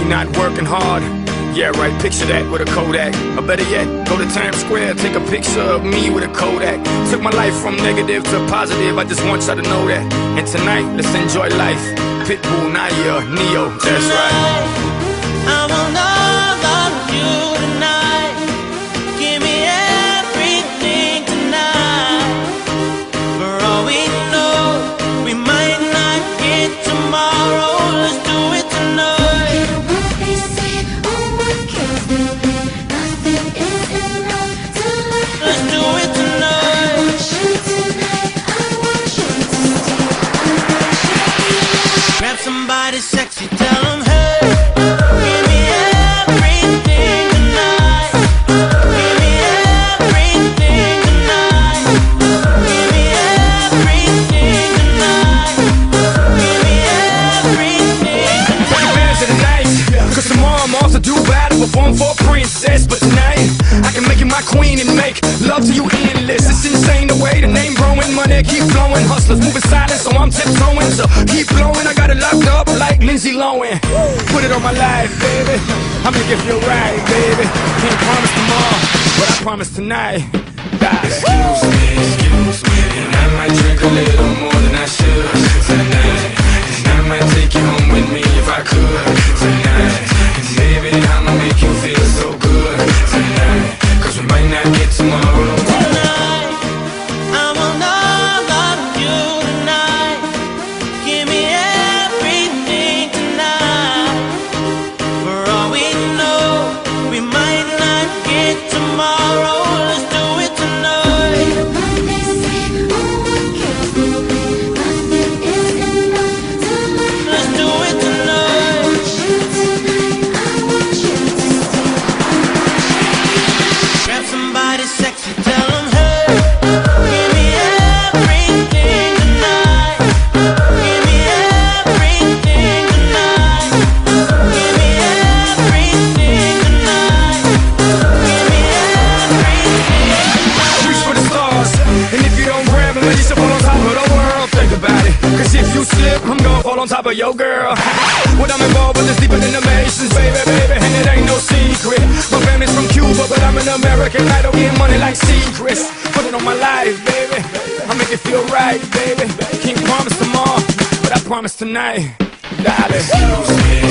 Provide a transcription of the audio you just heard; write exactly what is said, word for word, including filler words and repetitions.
not working hard. Yeah, right, picture that with a Kodak. Or better yet, go to Times Square, take a picture of me with a Kodak. Took my life from negative to positive, I just want y'all to know that. And tonight, let's enjoy life. Pitbull, Naya, Neo, that's right. I will know about you tonight. Give me everything tonight. For all we know, we might not get tomorrow. Let's do it tonight. Let's do it tonight. Grab somebody sexy, tell them hey. Give me everything tonight. Give me everything tonight. Give me everything tonight. Give me everything tonight. Take advantage of the night, cause tomorrow I'm off to Dubai to perform for a princess. But tonight, I can make you my queen and make love to you endless. It's insane the way the name growing, money keep flowing. Hustlers moving silent, so I'm tiptoeing. So keep blowing, I got it locked up like Lindsay Lohan. Put it on my life, baby. I'll make it feel right, baby. Can't promise tomorrow, but I promise tonight. Die. Excuse me, excuse me, and I might drink a little more than I should tonight. And I might take you home with me if I could tonight. And baby, I'ma make you feel so good tonight. Cause we might not get tomorrow. Tonight, I will know about you tonight. Give me everything tonight. For all we know, we might not get tomorrow. Let's do it tonight. Let's do it tonight. Grab somebody sexy, tell them hey. Give me everything tonight. Give me everything tonight. Give me everything tonight. Give me everything. Reach for the stars, and if you don't grab them, you should fall on top of the world. Think about it, cause if you slip, I'm gonna fall on top of your girl. What I'm involved with is deeper than the Masons, baby, baby, and it ain't no secret. My family's from Cuba, but I'm an American. I don't get money like secrets. Put it on my life, baby. I make it feel right, baby. Can't promise tomorrow, but I promise tonight, darling. Excuse me,